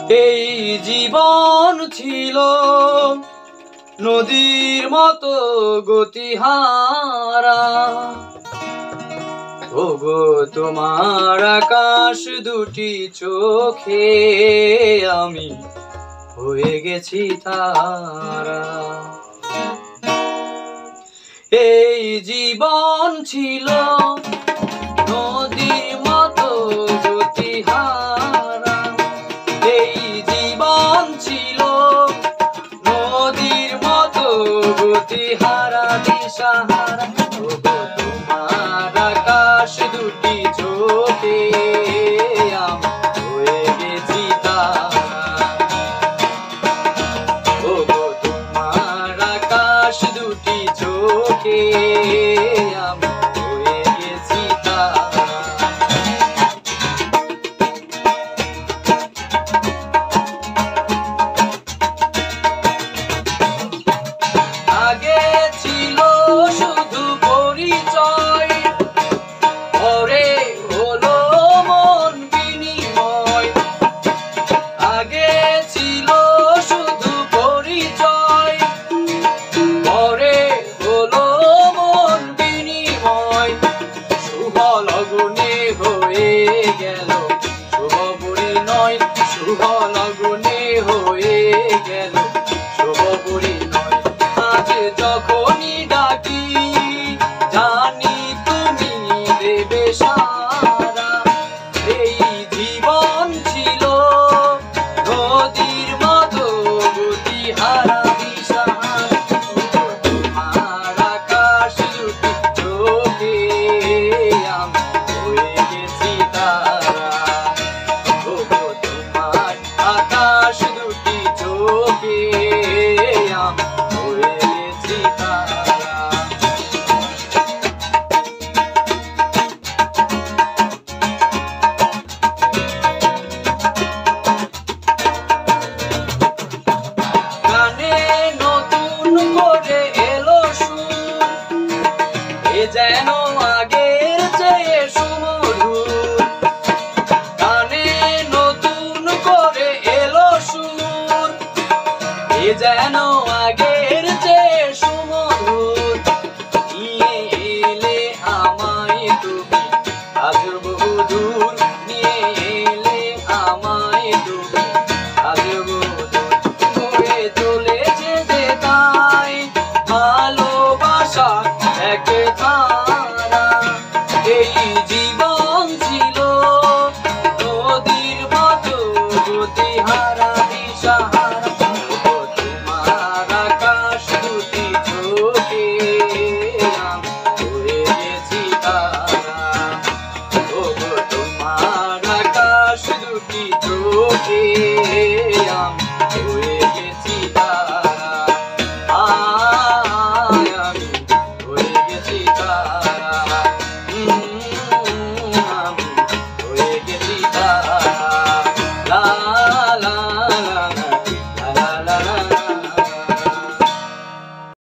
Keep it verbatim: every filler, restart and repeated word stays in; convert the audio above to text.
এই জীবন ছিল নদীর মতো গতিহারা, ওগো তোমার আকাশ দুটি চোখে আমি হয়ে গেছি তারা। এই জীবন ছিল নদীর মতো গতিহারা, এই জীবন ছিল নদীর মতো গতিহারা দিশাহারা, ওগো তোমার আকাশ দুটি চোখে আমি হয়ে গেছি তারা। ওগো তোমার আকাশ দুটি চোখে আমি হয়ে গেছি তারা। আগে ছিল শুধু পরিচয়, পরে হলো মন বিনিময়। আগে ছিল শুধু পরিচয়, পরে হলো মন বিনিময়। শুভ লগনে হয়ে গেল শুভ পরিণয়, শুভ লগনে হয়ে গেল শুভ পরিণয়। আজ যখনই ডাকি জানি তুমি দেবে সারা। এই জীবন ছিল নদীর মতো গতিহারা দিশাহারা, তোমার আকাশ দুটি চোখে আমি হয়ে গেছি তারা। ওগো তোমার আকাশ দুটি চোখে আমি হয়ে গেছি তারা। গানে নতুন করে এলো সুর, এ যেন আগের চেয়ে সুমধুর। গানে নতুন করে এলো সুর, এ যেন